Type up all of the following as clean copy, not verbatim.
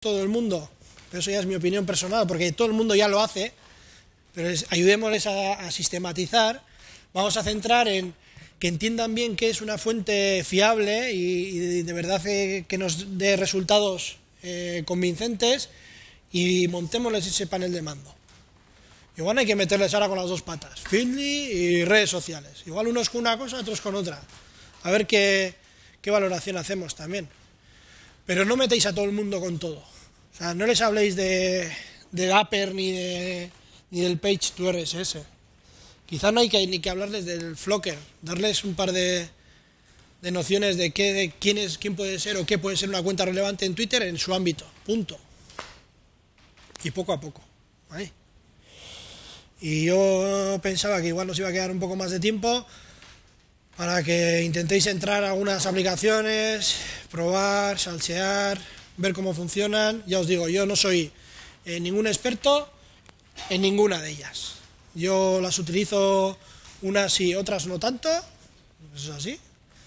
todo el mundo, pero eso ya es mi opinión personal, porque todo el mundo ya lo hace, pero ayudémosles a sistematizar. Vamos a centrar en que entiendan bien qué es una fuente fiable y de verdad que nos dé resultados convincentes, y montémosles ese panel de mando. Igual hay que meterles ahora con las dos patas, Feedly y redes sociales. Igual unos con una cosa, otros con otra. A ver qué valoración hacemos también. Pero no metéis a todo el mundo con todo. O sea, no les habléis de Dapper ni del Page to RSS. Quizá no hay ni que hablarles del Flocker, darles un par de nociones de quién puede ser o qué puede ser una cuenta relevante en Twitter en su ámbito. Punto. Y poco a poco. ¿Vale? Y yo pensaba que igual nos iba a quedar un poco más de tiempo para que intentéis entrar a algunas aplicaciones, probar, salsear, ver cómo funcionan. Ya os digo, yo no soy ningún experto en ninguna de ellas. Yo las utilizo unas y otras no tanto, eso es así.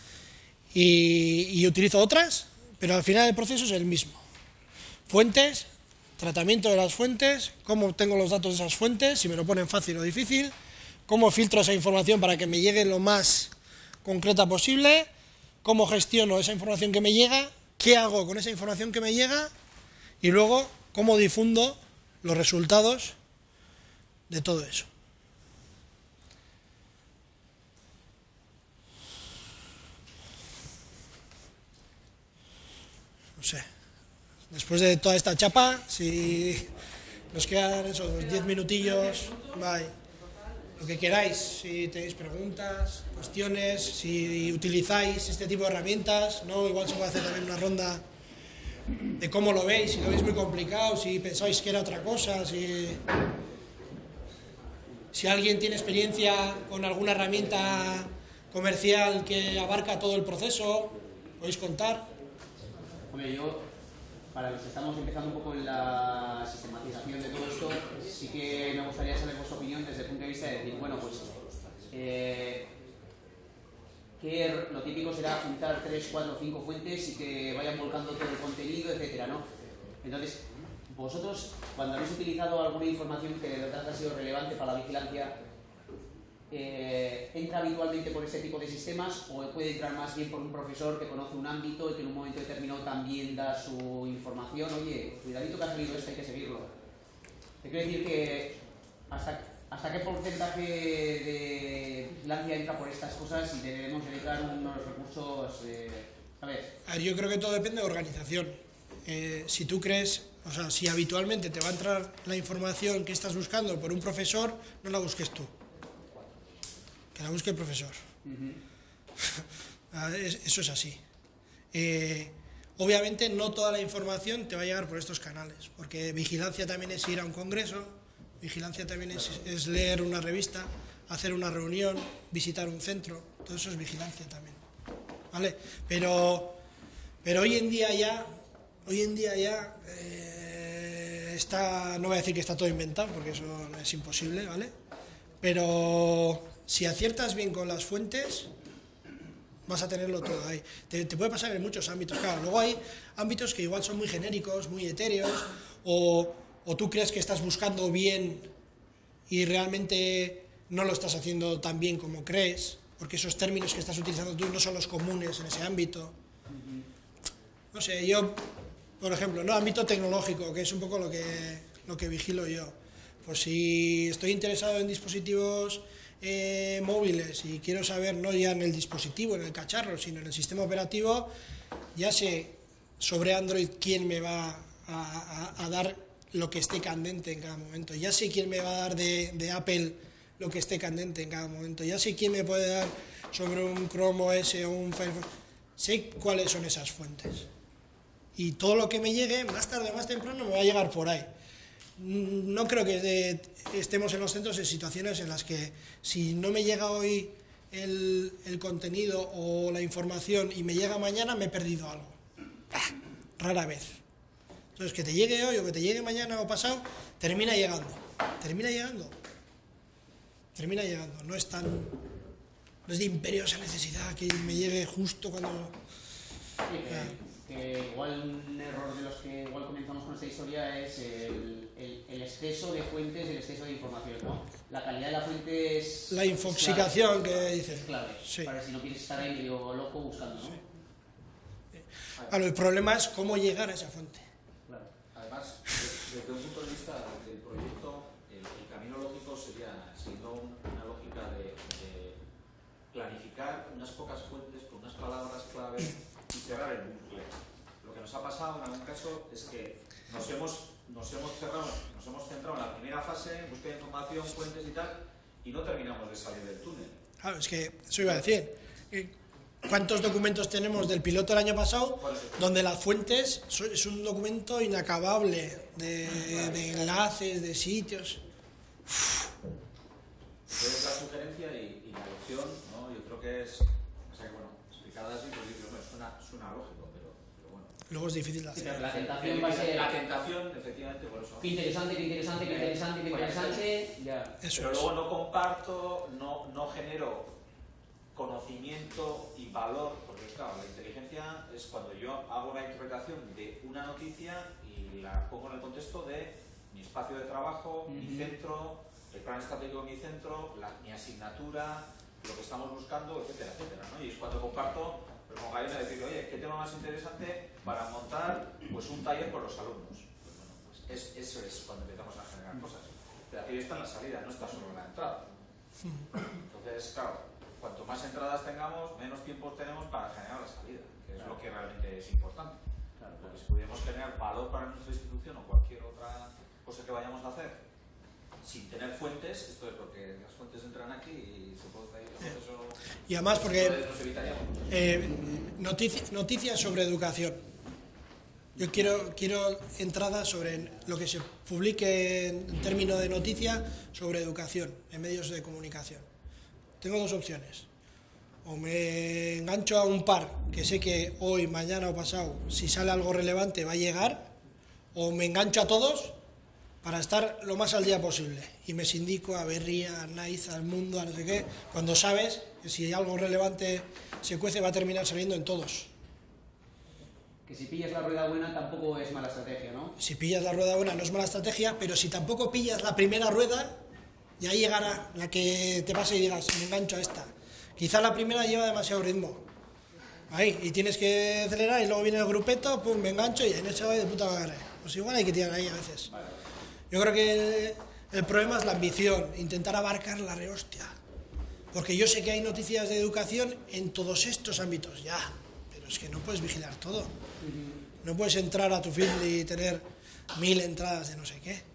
Y utilizo otras, pero al final el proceso es el mismo. Fuentes, tratamiento de las fuentes, cómo obtengo los datos de esas fuentes, si me lo ponen fácil o difícil, cómo filtro esa información para que me llegue lo más concreta posible, cómo gestiono esa información que me llega, qué hago con esa información que me llega y luego cómo difundo los resultados de todo eso. No sé, después de toda esta chapa, si nos quedan esos 10 minutillos, bye. Lo que queráis, si tenéis preguntas, cuestiones, si utilizáis este tipo de herramientas, ¿no? Igual se puede hacer también una ronda de cómo lo veis, si lo veis muy complicado, si pensáis que era otra cosa, si alguien tiene experiencia con alguna herramienta comercial que abarca todo el proceso, podéis contar. Hombre, yo, para los que estamos empezando un poco en la sistematización de todo esto, sí que me gustaría saber vuestra opinión desde el punto de vista de decir, bueno, pues que lo típico será juntar 3, 4, 5 fuentes y que vayan volcando todo el contenido, etcétera, ¿no? Entonces, vosotros, cuando habéis utilizado alguna información que de verdad ha sido relevante para la vigilancia, ¿entra habitualmente por este tipo de sistemas o puede entrar más bien por un profesor que conoce un ámbito y que en un momento determinado también da su información? Oye, cuidadito que ha salido esto, hay que seguirlo. Te quiero decir que hasta qué porcentaje de vigilancia entra por estas cosas y debemos dedicar unos recursos, ¿sabes? A ver, yo creo que todo depende de organización. Si tú crees, o sea, si habitualmente te va a entrar la información que estás buscando por un profesor, no la busques tú. Que la busque el profesor. Eso es así. Obviamente no toda la información te va a llegar por estos canales, porque vigilancia también es ir a un congreso, vigilancia también es leer una revista, hacer una reunión, visitar un centro, todo eso es vigilancia también. ¿Vale? Pero hoy en día ya está, no voy a decir que está todo inventado, porque eso es imposible, ¿vale? Pero si aciertas bien con las fuentes, vas a tenerlo todo ahí. Te puede pasar en muchos ámbitos, claro. Luego hay ámbitos que igual son muy genéricos, muy etéreos, o tú crees que estás buscando bien y realmente no lo estás haciendo tan bien como crees, porque esos términos que estás utilizando tú no son los comunes en ese ámbito. No sé, yo, por ejemplo, no, ámbito tecnológico, que es un poco lo que vigilo yo. Pues si estoy interesado en dispositivos móviles y quiero saber no ya en el dispositivo, en el cacharro, sino en el sistema operativo, ya sé sobre Android quién me va a dar lo que esté candente en cada momento, ya sé quién me va a dar de Apple lo que esté candente en cada momento, ya sé quién me puede dar sobre un Chrome OS o un Firefox, sé cuáles son esas fuentes. Y todo lo que me llegue, más tarde o más temprano, me va a llegar por ahí. No creo que estemos en los centros en situaciones en las que si no me llega hoy el contenido o la información y me llega mañana, me he perdido algo. Rara vez. Entonces, que te llegue hoy o que te llegue mañana o pasado, termina llegando. No es de imperiosa necesidad que me llegue justo cuando... Que igual un error de los que igual comenzamos con esta historia es el exceso de fuentes, el exceso de información, ¿no? La calidad de la fuente es... La infoxicación que dices. Es clave, Sí. para si no quieres estar ahí medio loco buscando, ¿no? Sí. Claro, el problema es cómo llegar a esa fuente. Claro. Además, desde un punto de vista del proyecto, el camino lógico sería, siguiendo una lógica de planificar unas pocas fuentes con unas palabras clave y cerrar el bucle. Lo que nos ha pasado en algún caso es que nos hemos centrado en la primera fase, en búsqueda de información, fuentes y tal, y no terminamos de salir del túnel. Claro, es que eso iba a decir. ¿Cuántos documentos tenemos del piloto el año pasado donde las fuentes es un documento inacabable de enlaces, de sitios? Entonces la sugerencia y la elección, ¿no? Yo creo que es, o sea, que bueno, explicada así, pues digo, bueno, suena lógico, pero bueno. Luego es difícil de Sí, hacer. pero la tentación va a ser... La tentación, efectivamente, por eso. Qué interesante, qué interesante, qué interesante, qué interesante, ya. Eso Pero es. luego no comparto, no genero conocimiento y valor, porque claro, la inteligencia es cuando yo hago una interpretación de una noticia y la pongo en el contexto de mi espacio de trabajo, mi centro, el plan estratégico de mi centro, mi asignatura, lo que estamos buscando, etcétera, etcétera, ¿no? Y es cuando comparto, pues con Jaime decir, oye, ¿qué tema más interesante para montar pues un taller con los alumnos? Pues bueno, pues eso es cuando empezamos a generar cosas. Pero aquí está en la salida, no está solo en la entrada. Entonces, claro, cuanto más entradas tengamos, menos tiempo tenemos para generar la salida, que es lo que realmente es importante. Porque si pudiéramos generar valor para nuestra institución o cualquier otra cosa que vayamos a hacer, sin tener fuentes, esto es porque las fuentes entran aquí y se puede hacer el proceso. Y además porque Nos evitaríamos. noticias sobre educación. Yo quiero entradas sobre lo que se publique en términos de noticia sobre educación en medios de comunicación. Tengo dos opciones. O me engancho a un par, que sé que hoy, mañana o pasado, si sale algo relevante va a llegar, o me engancho a todos para estar lo más al día posible. Y me sindico a Berría, a Naiz, al Mundo, a no sé qué, cuando sabes que si algo relevante se cuece va a terminar saliendo en todos. Que si pillas la rueda buena tampoco es mala estrategia, ¿no? Si pillas la rueda buena no es mala estrategia, pero si tampoco pillas la primera rueda, ya llegará la que te pase y digas, me engancho a esta. Quizá la primera lleva demasiado ritmo. Ahí, y tienes que acelerar y luego viene el grupeto, pum, me engancho y en eso voy de puta madre. Pues igual hay que tirar ahí a veces. Yo creo que el problema es la ambición, intentar abarcar la rehostia. Porque yo sé que hay noticias de educación en todos estos ámbitos, ya. Pero es que no puedes vigilar todo. No puedes entrar a tu feed y tener 1000 entradas de no sé qué.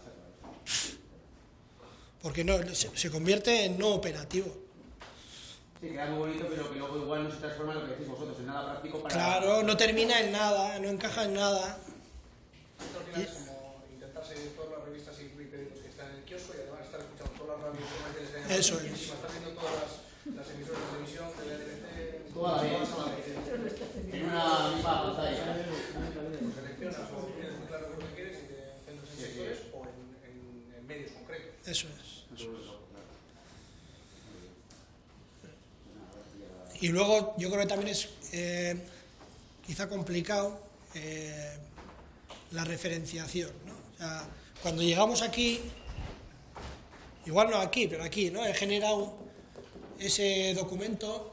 Porque no, se convierte en no operativo. Sí, queda muy bonito, pero que luego igual no se transforma en lo que decís vosotros, en nada práctico para... Claro, no termina en nada, no encaja en nada. Esto al final es como intentar seguir todas las revistas y periódicos que están en el kiosco y además estar escuchando todas las radios comerciales que hay. Eso y es. encima estar viendo todas las emisoras de televisión, de la TDT, Toda la vez. En una misma pantalla. seleccionas o tienes muy claro lo que quieres y te centras en sectores o en medios concretos. Eso es. Y luego yo creo que también es quizá complicado la referenciación, ¿no? O sea, cuando llegamos aquí, igual no aquí, pero aquí, ¿no? He generado ese documento,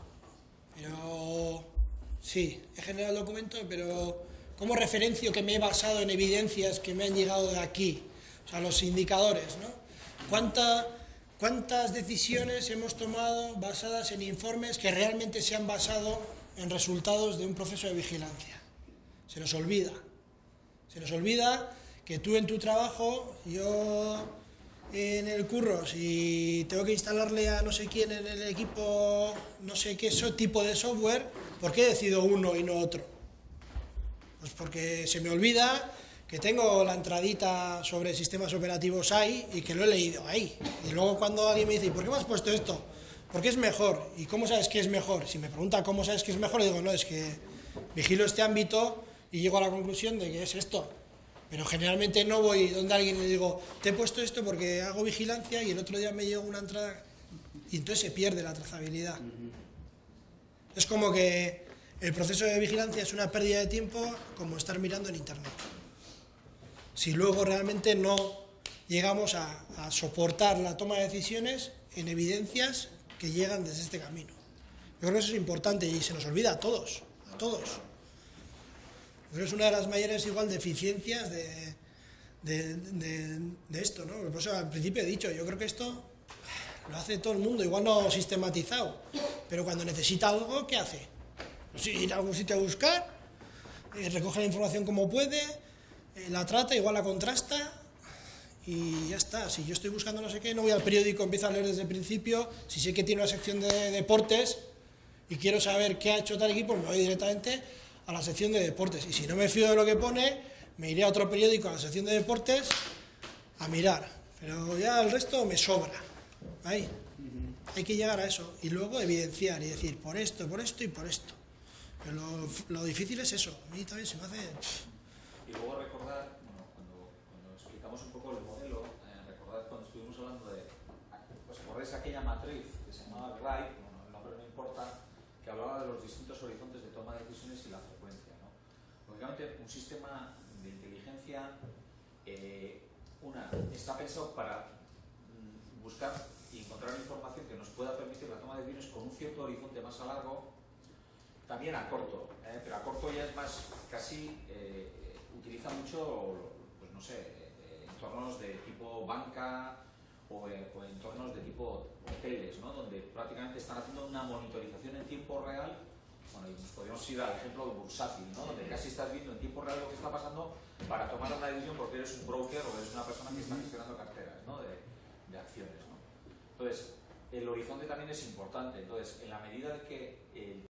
pero sí, he generado el documento, pero ¿cómo referencio que me he basado en evidencias que me han llegado de aquí? O sea, los indicadores, ¿no? ¿Cuántas decisiones hemos tomado basadas en informes que realmente se han basado en resultados de un proceso de vigilancia? Se nos olvida. Se nos olvida que tú en tu trabajo, yo en el curro, si tengo que instalarle a no sé quién en el equipo, no sé qué tipo de software, ¿por qué decido uno y no otro? Pues porque se me olvida que tengo la entradita sobre sistemas operativos ahí y que lo he leído ahí. Y luego cuando alguien me dice, ¿y por qué me has puesto esto? Porque es mejor. ¿Y cómo sabes que es mejor? Si me pregunta cómo sabes que es mejor, le digo, no, es que vigilo este ámbito y llego a la conclusión de que es esto. Pero generalmente no voy donde alguien le digo, te he puesto esto porque hago vigilancia y el otro día me llegó una entrada y entonces se pierde la trazabilidad. Es como que el proceso de vigilancia es una pérdida de tiempo como estar mirando en internet. Si luego realmente no llegamos a soportar la toma de decisiones en evidencias que llegan desde este camino. Yo creo que eso es importante y se nos olvida a todos, a todos. Yo creo que es una de las mayores igual deficiencias de esto, ¿no? Por eso al principio he dicho, yo creo que esto lo hace todo el mundo, igual no sistematizado, pero cuando necesita algo, ¿qué hace? Pues ir a algún sitio a buscar, recoge la información como puede, la trata, igual la contrasta y ya está. Si yo estoy buscando no sé qué, no voy al periódico, empiezo a leer desde el principio. Si sé que tiene una sección de deportes y quiero saber qué ha hecho tal equipo, me voy directamente a la sección de deportes. Y si no me fío de lo que pone, me iré a otro periódico, a la sección de deportes, a mirar. Pero ya el resto me sobra. Ahí. Hay que llegar a eso y luego evidenciar y decir por esto y por esto. Pero lo difícil es eso. A mí también se me hace... Y luego recordar, bueno, cuando explicamos un poco el modelo, recordad cuando estuvimos hablando de, ¿os acordáis aquella matriz que se llamaba Wright? Bueno, el nombre no importa, que hablaba de los distintos horizontes de toma de decisiones y la frecuencia, ¿no? Lógicamente, un sistema de inteligencia, está pensado para buscar y encontrar información que nos pueda permitir la toma de decisiones con un cierto horizonte más a largo, también a corto, pero a corto ya es más, casi utiliza mucho, pues no sé, entornos de tipo banca o entornos de tipo hoteles, ¿no? Donde prácticamente están haciendo una monitorización en tiempo real. Bueno, y nos podríamos ir al ejemplo de bursátil, ¿no? Donde casi estás viendo en tiempo real lo que está pasando para tomar una decisión porque eres un broker o eres una persona que está gestionando carteras, ¿no? de acciones, ¿no? Entonces, el horizonte también es importante. Entonces, en la medida de que el